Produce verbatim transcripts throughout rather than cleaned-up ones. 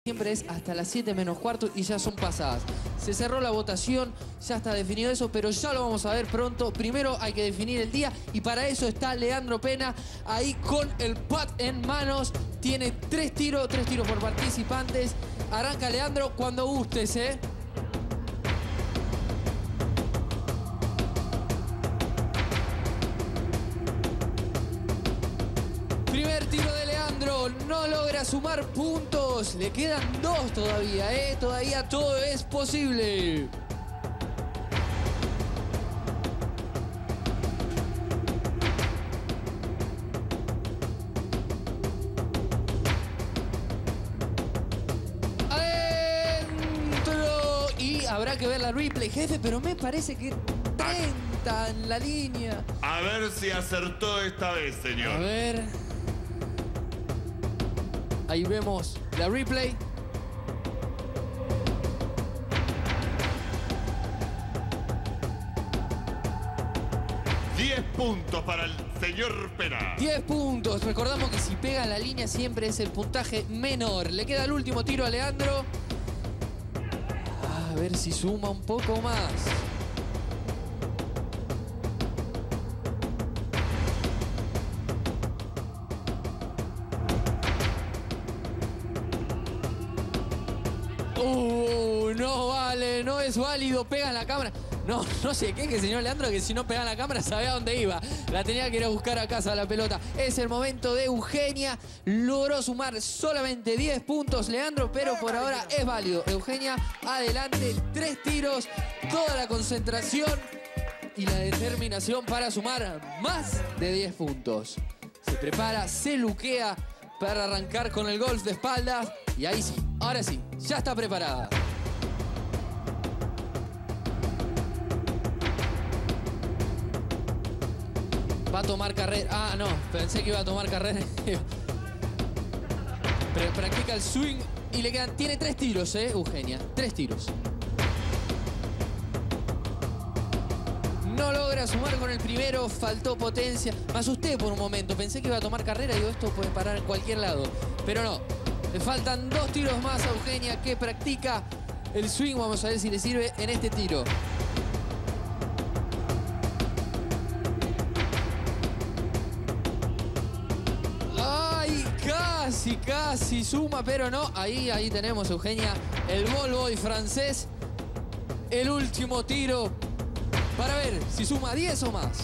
Siempre es hasta las siete menos cuarto y ya son pasadas. Se cerró la votación, ya está definido eso, pero ya lo vamos a ver pronto. Primero hay que definir el día y para eso está Leandro Pena ahí con el pad en manos. Tiene tres tiros, tres tiros por participantes. Arranca Leandro cuando gustes, ¿eh? Primer tiro de Leandro, no logra sumar puntos. Le quedan dos todavía, ¿eh? Todavía todo es posible. Adentro. Y habrá que ver la replay, jefe, pero me parece que treinta en la línea. A ver si acertó esta vez, señor. A ver... Ahí vemos la replay. diez puntos para el señor Pena. diez puntos. Recordamos que si pega en la línea siempre es el puntaje menor. Le queda el último tiro a Leandro. A ver si suma un poco más. Uh, no vale, no es válido, pega en la cámara. No, no sé qué, que el señor Leandro, que si no pega en la cámara sabía dónde iba. La tenía que ir a buscar a casa la pelota. Es el momento de Eugenia. Logró sumar solamente diez puntos, Leandro, pero por ahora es válido. Eugenia, adelante, tres tiros, toda la concentración y la determinación para sumar más de diez puntos. Se prepara, se luquea para arrancar con el golf de espaldas. Y ahí sí, ahora sí, ya está preparada. Va a tomar carrera. Ah, no, pensé que iba a tomar carrera. Pero practica el swing y le quedan... Tiene tres tiros, ¿eh, Eugenia? Tres tiros. No logra sumar con el primero, faltó potencia. Me asusté por un momento, pensé que iba a tomar carrera y digo, esto puede parar en cualquier lado. Pero no, le faltan dos tiros más a Eugenia que practica el swing. Vamos a ver si le sirve en este tiro. ¡Ay! Casi, casi suma, pero no. Ahí, ahí tenemos, Eugenia, el ball boy francés. El último tiro para ver si suma diez o más.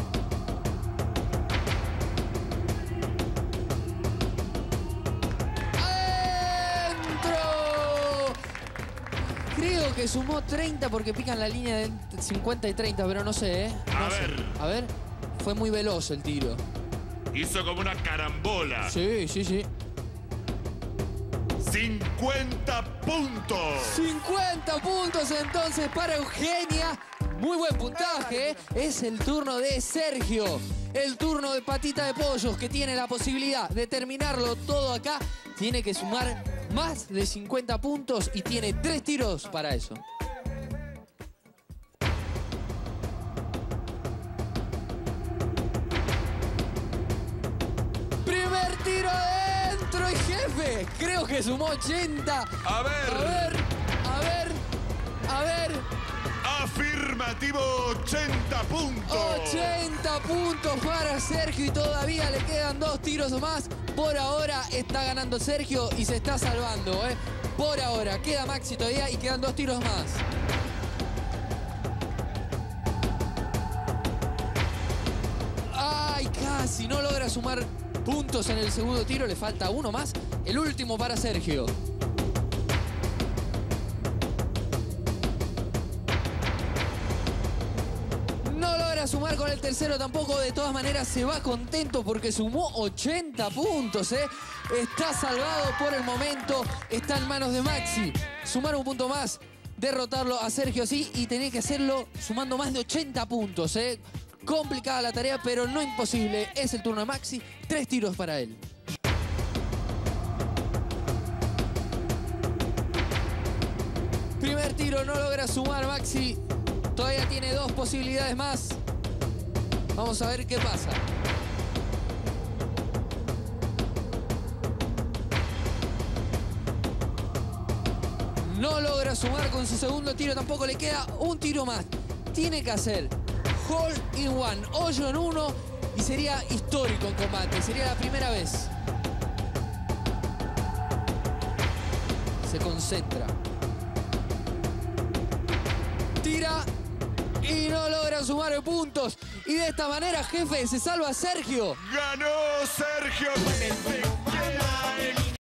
Creo que sumó treinta porque pican la línea de cincuenta y treinta, pero no sé, ¿eh? No A sé. ver. A ver, fue muy veloz el tiro. Hizo como una carambola. Sí, sí, sí. cincuenta puntos. cincuenta puntos entonces para Eugenia. Muy buen puntaje, ¿eh? Es el turno de Sergio. El turno de Patita de Pollos, que tiene la posibilidad de terminarlo todo acá. Tiene que sumar más de cincuenta puntos y tiene tres tiros para eso. Primer tiro dentro y jefe, creo que sumó ochenta. A ver. A ver, a ver, a ver. Afirmativo, ochenta puntos. ochenta puntos para Sergio y todavía le quedan dos tiros más. Por ahora está ganando Sergio y se está salvando, ¿eh? Por ahora. Queda Maxi todavía y quedan dos tiros más. ¡Ay, casi! No logra sumar puntos en el segundo tiro. Le falta uno más. El último para Sergio. Sumar con el tercero tampoco, de todas maneras se va contento porque sumó ochenta puntos, ¿eh? Está salvado por el momento, está en manos de Maxi. Sumar un punto más, derrotarlo a Sergio sí y tener que hacerlo sumando más de ochenta puntos, ¿eh? Complicada la tarea, pero no imposible. Es el turno de Maxi, tres tiros para él. Primer tiro, no logra sumar Maxi. Todavía tiene dos posibilidades más. Vamos a ver qué pasa. No logra sumar con su segundo tiro, tampoco le queda un tiro más. Tiene que hacer hole in one, hoyo en uno, y sería histórico en combate, sería la primera vez. Se concentra. Tira y no logra sumar puntos. Y de esta manera, jefe, se salva Sergio. ¡Ganó Sergio!